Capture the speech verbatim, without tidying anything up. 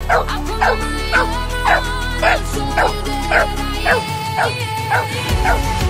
I put my arm around you so that